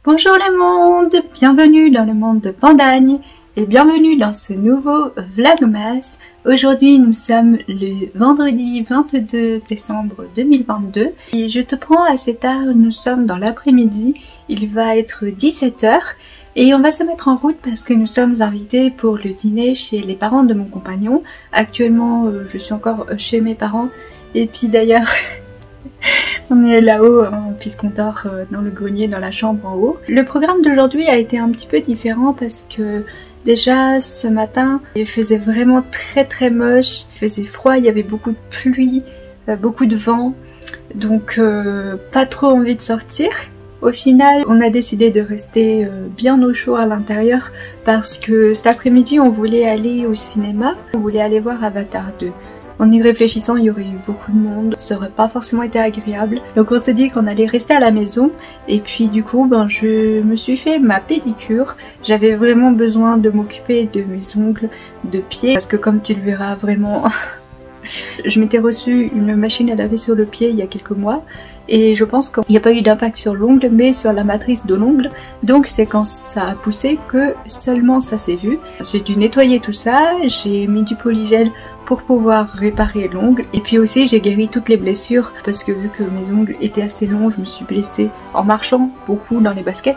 Bonjour le monde, bienvenue dans le monde de Pandagne et bienvenue dans ce nouveau Vlogmas. Aujourd'hui nous sommes le vendredi 22 décembre 2022 et je te prends à cette heure, nous sommes dans l'après-midi, il va être 17 h et on va se mettre en route parce que nous sommes invités pour le dîner chez les parents de mon compagnon. Actuellement je suis encore chez mes parents et puis d'ailleurs... On est là-haut puisqu'on dort dans le grenier, dans la chambre en haut. Le programme d'aujourd'hui a été un petit peu différent parce que déjà ce matin il faisait vraiment très moche, il faisait froid, il y avait beaucoup de pluie, beaucoup de vent, donc pas trop envie de sortir. Au final, on a décidé de rester bien au chaud à l'intérieur parce que cet après-midi on voulait aller au cinéma, on voulait aller voir Avatar 2. En y réfléchissant, il y aurait eu beaucoup de monde, ça aurait pas forcément été agréable. Donc on s'est dit qu'on allait rester à la maison et puis du coup je me suis fait ma pédicure. J'avais vraiment besoin de m'occuper de mes ongles de pied parce que comme tu le verras vraiment... Je m'étais reçu une machine à laver sur le pied il y a quelques mois et je pense qu'il n'y a pas eu d'impact sur l'ongle mais sur la matrice de l'ongle, donc c'est quand ça a poussé que seulement ça s'est vu. J'ai dû nettoyer tout ça, j'ai mis du polygel pour pouvoir réparer l'ongle et puis aussi j'ai guéri toutes les blessures parce que vu que mes ongles étaient assez longs, je me suis blessée en marchant beaucoup dans les baskets.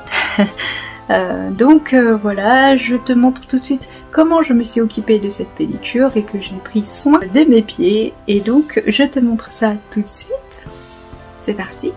Voilà, je te montre tout de suite comment je me suis occupée de cette pédicure et que j'ai pris soin de mes pieds. Et donc je te montre ça tout de suite. C'est parti!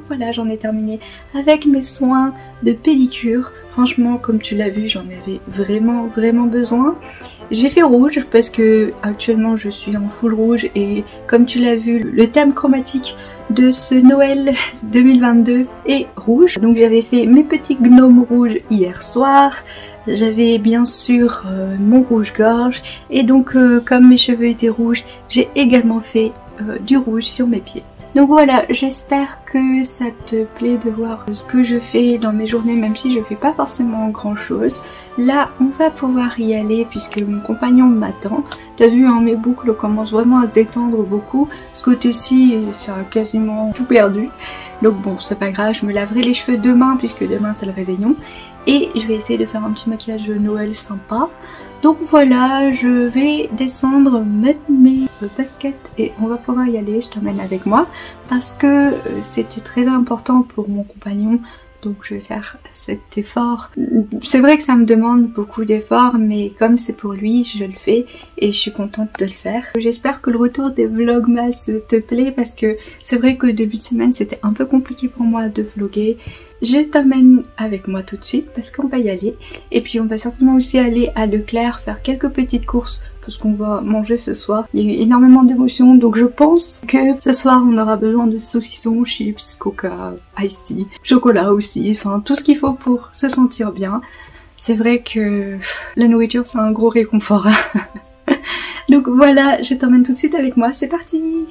Donc voilà, j'en ai terminé avec mes soins de pédicure. Franchement, comme tu l'as vu, j'en avais vraiment besoin. J'ai fait rouge parce que actuellement je suis en full rouge et comme tu l'as vu, le thème chromatique de ce Noël 2022 est rouge. Donc j'avais fait mes petits gnomes rouges hier soir. J'avais bien sûr mon rouge-gorge et donc comme mes cheveux étaient rouges, j'ai également fait du rouge sur mes pieds. Donc voilà, j'espère que ça te plaît de voir ce que je fais dans mes journées, même si je fais pas forcément grand chose. Là, on va pouvoir y aller puisque mon compagnon m'attend. T'as vu, hein, mes boucles commencent vraiment à se détendre beaucoup. Ce côté-ci, ça a quasiment tout perdu. Donc bon, c'est pas grave, je me laverai les cheveux demain puisque demain c'est le réveillon. Et je vais essayer de faire un petit maquillage de Noël sympa. Donc voilà, je vais descendre, mettre mes baskets et on va pouvoir y aller. Je t'emmène avec moi parce que c'était très important pour mon compagnon. Donc je vais faire cet effort. C'est vrai que ça me demande beaucoup d'efforts, mais comme c'est pour lui, je le fais et je suis contente de le faire. J'espère que le retour des vlogmas te plaît parce que c'est vrai qu'au début de semaine c'était un peu compliqué pour moi de vlogger. Je t'emmène avec moi tout de suite parce qu'on va y aller. Et puis on va certainement aussi aller à Leclerc faire quelques petites courses parce qu'on va manger ce soir. Il y a eu énormément d'émotions, donc je pense que ce soir on aura besoin de saucissons, chips, coca, iced tea, chocolat aussi, enfin tout ce qu'il faut pour se sentir bien. C'est vrai que la nourriture c'est un gros réconfort. Donc voilà, je t'emmène tout de suite avec moi, c'est parti!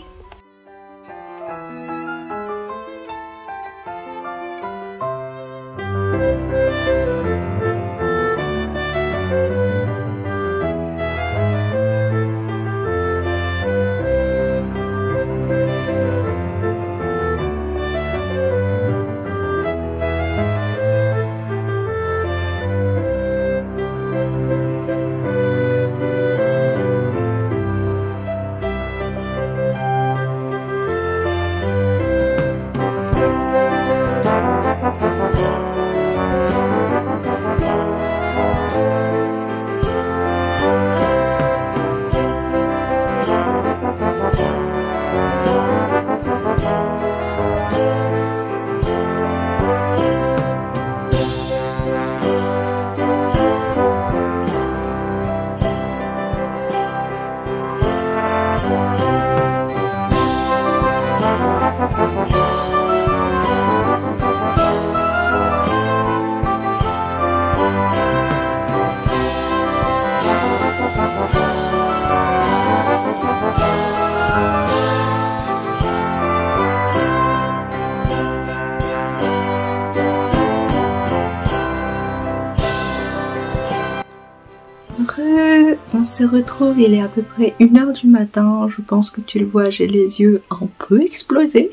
On se retrouve, il est à peu près 1 h du matin, je pense que tu le vois, j'ai les yeux un peu explosés.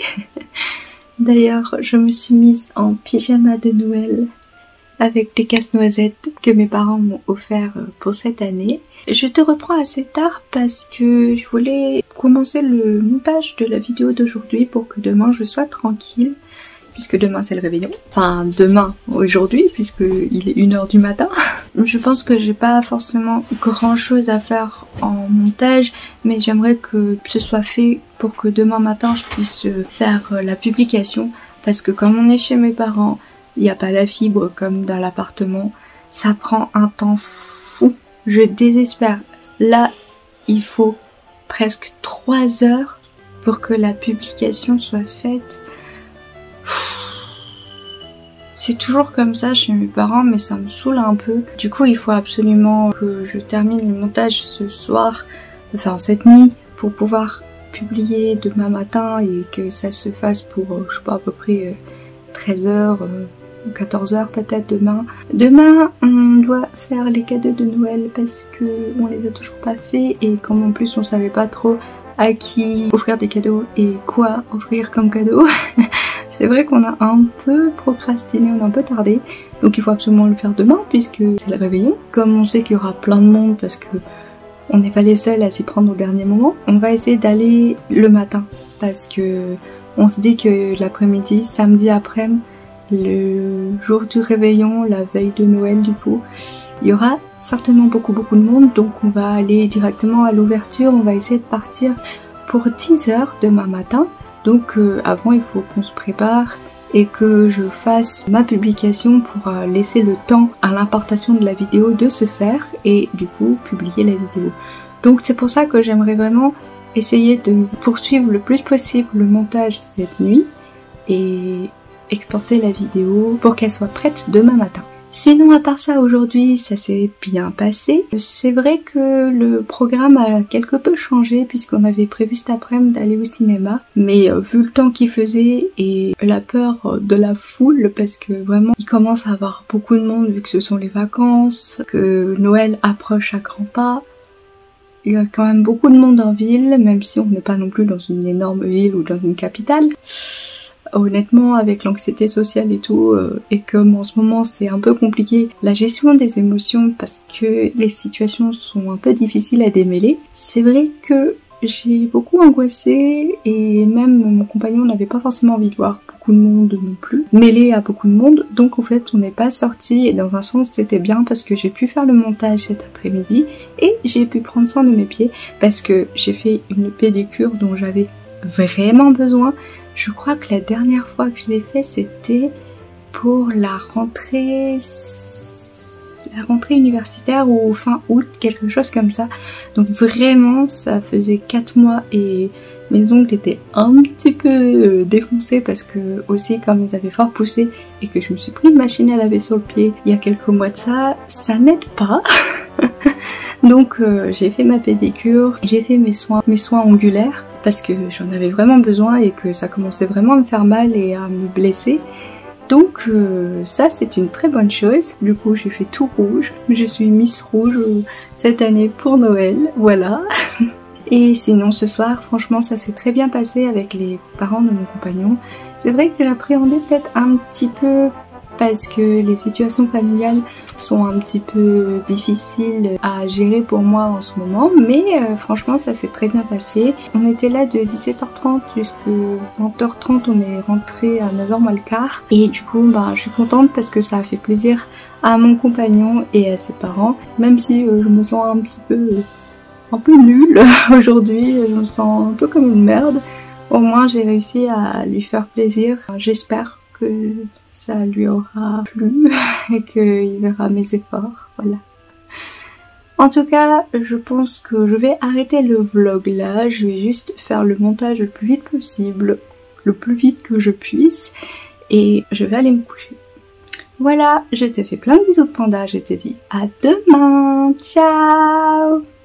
D'ailleurs, je me suis mise en pyjama de Noël avec des casse-noisettes que mes parents m'ont offert pour cette année. Je te reprends assez tard parce que je voulais commencer le montage de la vidéo d'aujourd'hui pour que demain je sois tranquille. Puisque demain c'est le réveillon, enfin demain aujourd'hui puisqu'il est 1 h du matin. Je pense que j'ai pas forcément grand chose à faire en montage, mais j'aimerais que ce soit fait pour que demain matin je puisse faire la publication, parce que comme on est chez mes parents, il n'y a pas la fibre comme dans l'appartement, ça prend un temps fou, je désespère. Là il faut presque 3 heures pour que la publication soit faite. C'est toujours comme ça chez mes parents, mais ça me saoule un peu. Du coup, il faut absolument que je termine le montage ce soir, enfin cette nuit, pour pouvoir publier demain matin et que ça se fasse pour, je sais pas, à peu près 13 h, 14 h peut-être demain. Demain, on doit faire les cadeaux de Noël parce que on les a toujours pas fait et comme en plus on savait pas trop à qui offrir des cadeaux et quoi offrir comme cadeau. C'est vrai qu'on a un peu procrastiné, on a un peu tardé, donc il faut absolument le faire demain puisque c'est le réveillon. Comme on sait qu'il y aura plein de monde parce que on n'est pas les seuls à s'y prendre au dernier moment, on va essayer d'aller le matin parce que on se dit que l'après-midi, samedi après-midi, le jour du réveillon, la veille de Noël du coup, il y aura certainement beaucoup de monde, donc on va aller directement à l'ouverture, on va essayer de partir pour 10 h demain matin. Donc avant il faut qu'on se prépare et que je fasse ma publication pour laisser le temps à l'importation de la vidéo de se faire et du coup publier la vidéo. Donc c'est pour ça que j'aimerais vraiment essayer de poursuivre le plus possible le montage cette nuit et exporter la vidéo pour qu'elle soit prête demain matin. Sinon à part ça, aujourd'hui ça s'est bien passé. C'est vrai que le programme a quelque peu changé puisqu'on avait prévu cet après-midi d'aller au cinéma, mais vu le temps qu'il faisait et la peur de la foule, parce que vraiment il commence à avoir beaucoup de monde vu que ce sont les vacances, que Noël approche à grands pas. Il y a quand même beaucoup de monde en ville, même si on n'est pas non plus dans une énorme ville ou dans une capitale. Honnêtement, avec l'anxiété sociale et tout, et comme en ce moment c'est un peu compliqué, la gestion des émotions parce que les situations sont un peu difficiles à démêler, c'est vrai que j'ai beaucoup angoissé et même mon compagnon n'avait pas forcément envie de voir beaucoup de monde non plus, mêlé à beaucoup de monde, donc en fait on n'est pas sorti et dans un sens c'était bien parce que j'ai pu faire le montage cet après-midi et j'ai pu prendre soin de mes pieds parce que j'ai fait une pédicure dont j'avais vraiment besoin. Je crois que la dernière fois que je l'ai fait, c'était pour la rentrée universitaire ou fin août, quelque chose comme ça. Donc vraiment, ça faisait 4 mois et mes ongles étaient un petit peu défoncés parce que aussi comme ils avaient fort poussé et que je me suis pris une machine à laver sur le pied il y a quelques mois de ça n'aide pas. Donc j'ai fait ma pédicure, j'ai fait mes soins ongulaires parce que j'en avais vraiment besoin et que ça commençait vraiment à me faire mal et à me blesser. Donc ça c'est une très bonne chose. Du coup j'ai fait tout rouge, je suis Miss Rouge cette année pour Noël, voilà. Et sinon ce soir franchement ça s'est très bien passé avec les parents de mon compagnon. C'est vrai que j'appréhendais peut-être un petit peu parce que les situations familiales sont un petit peu difficiles à gérer pour moi en ce moment, mais franchement ça s'est très bien passé. On était là de 17h30 jusqu'à 20h30, on est rentré à 9h moins le quart et du coup je suis contente parce que ça a fait plaisir à mon compagnon et à ses parents, même si je me sens un peu nulle aujourd'hui, je me sens un peu comme une merde. Au moins j'ai réussi à lui faire plaisir, j'espère que ça lui aura plu et qu'il verra mes efforts, voilà. En tout cas, je pense que je vais arrêter le vlog là, je vais juste faire le montage le plus vite possible, le plus vite que je puisse, et je vais aller me coucher. Voilà, je te fais plein de bisous de panda, je te dis à demain, ciao!